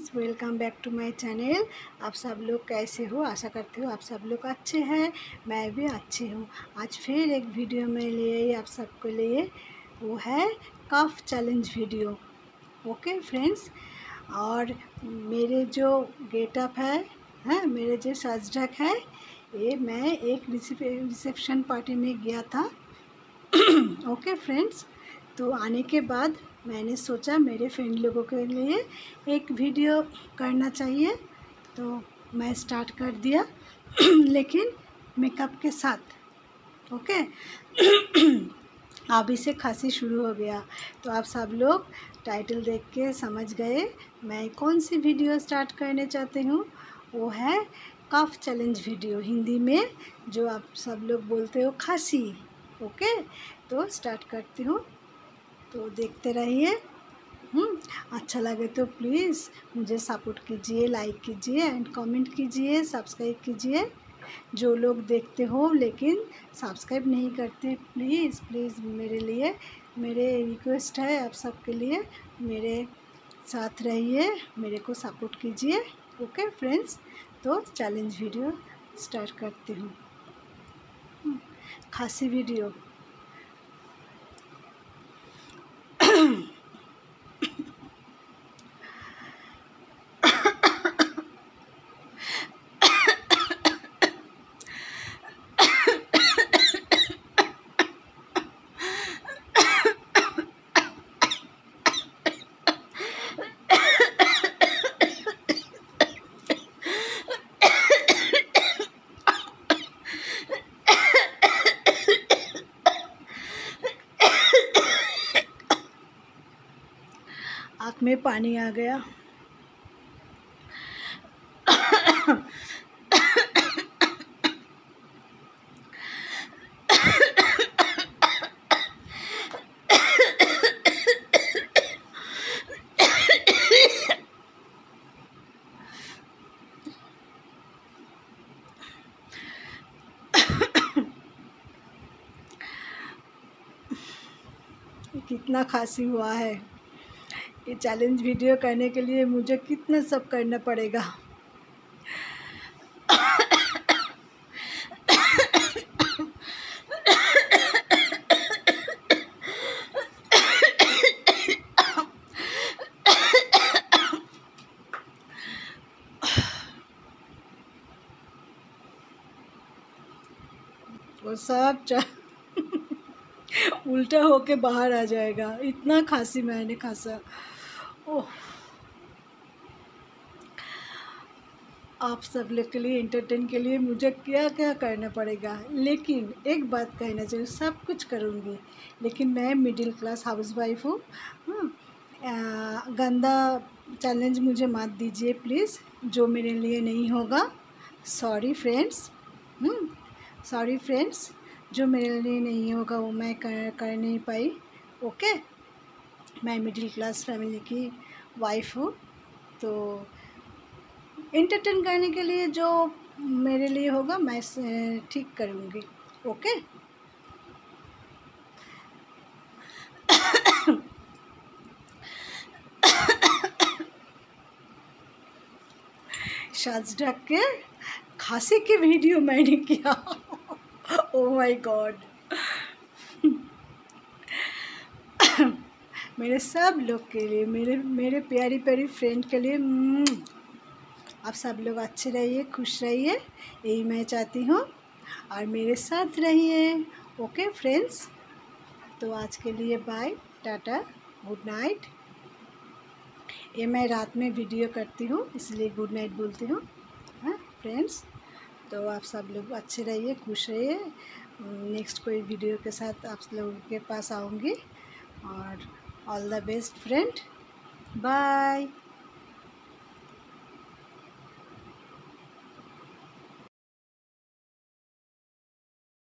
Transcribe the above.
Friends, welcome back to my channel. आप सब लोग कैसे हो? आशा करती हूँ आप सब लोग अच्छे हैं। मैं भी अच्छी हूँ। आज फिर एक वीडियो में लिए आप सबके लिए, वो है cough challenge video. Okay friends, और मेरे जो गेटअप है मेरे जो सज ढक है, ये मैं एक रिसेप्शन पार्टी में गया था। ओके फ्रेंड्स, तो आने के बाद मैंने सोचा मेरे फ्रेंड लोगों के लिए एक वीडियो करना चाहिए, तो मैं स्टार्ट कर दिया लेकिन मेकअप के साथ। ओके अभी से खांसी शुरू हो गया, तो आप सब लोग टाइटल देख के समझ गए मैं कौन सी वीडियो स्टार्ट करने चाहती हूँ। वो है कफ चैलेंज वीडियो, हिंदी में जो आप सब लोग बोलते हो खांसी। ओके, तो स्टार्ट करती हूँ, तो देखते रहिए। अच्छा लगे तो प्लीज़ मुझे सपोर्ट कीजिए, लाइक कीजिए एंड कमेंट कीजिए, सब्सक्राइब कीजिए। जो लोग देखते हो लेकिन सब्सक्राइब नहीं करते, प्लीज़ प्लीज़ मेरे लिए मेरे रिक्वेस्ट है आप सबके लिए, मेरे साथ रहिए, मेरे को सपोर्ट कीजिए। ओके फ्रेंड्स, तो चैलेंज वीडियो स्टार्ट करती हूँ। खांसी वीडियो। आँख में पानी आ गया। कितना खांसी हुआ है। ये चैलेंज वीडियो करने के लिए मुझे कितना सब करना पड़ेगा। वो सब उल्टा होके बाहर आ जाएगा, इतना खांसी मैंने खांसा। ओह, आप सब लोग के लिए एंटरटेन के लिए मुझे क्या क्या करना पड़ेगा, लेकिन एक बात कहना चाहिए, सब कुछ करूँगी लेकिन मैं मिडिल क्लास हाउसवाइफ हूँ। गंदा चैलेंज मुझे मत दीजिए प्लीज़, जो मेरे लिए नहीं होगा। सॉरी फ्रेंड्स, सॉरी फ्रेंड्स, जो मेरे लिए नहीं होगा वो मैं कर नहीं पाई। ओके, मैं मिडिल क्लास फैमिली की वाइफ हूँ, तो एंटरटेन करने के लिए जो मेरे लिए होगा मैं ठीक करूँगी। ओके साज ढक के खांसी की वीडियो मैंने किया। Oh my god. मेरे सब लोग के लिए, मेरे मेरे प्यारी प्यारी फ्रेंड के लिए, आप सब लोग अच्छे रहिए, खुश रहिए, यही मैं चाहती हूँ, और मेरे साथ रहिए। ओके फ्रेंड्स, तो आज के लिए बाय, टाटा, गुड नाइट। ये मैं रात में वीडियो करती हूँ इसलिए गुड नाइट बोलती हूँ। हाँ फ्रेंड्स, तो आप सब लोग अच्छे रहिए, खुश रहिए। नेक्स्ट कोई वीडियो के साथ आप लोगों के पास आऊँगी, और all the best friend, bye.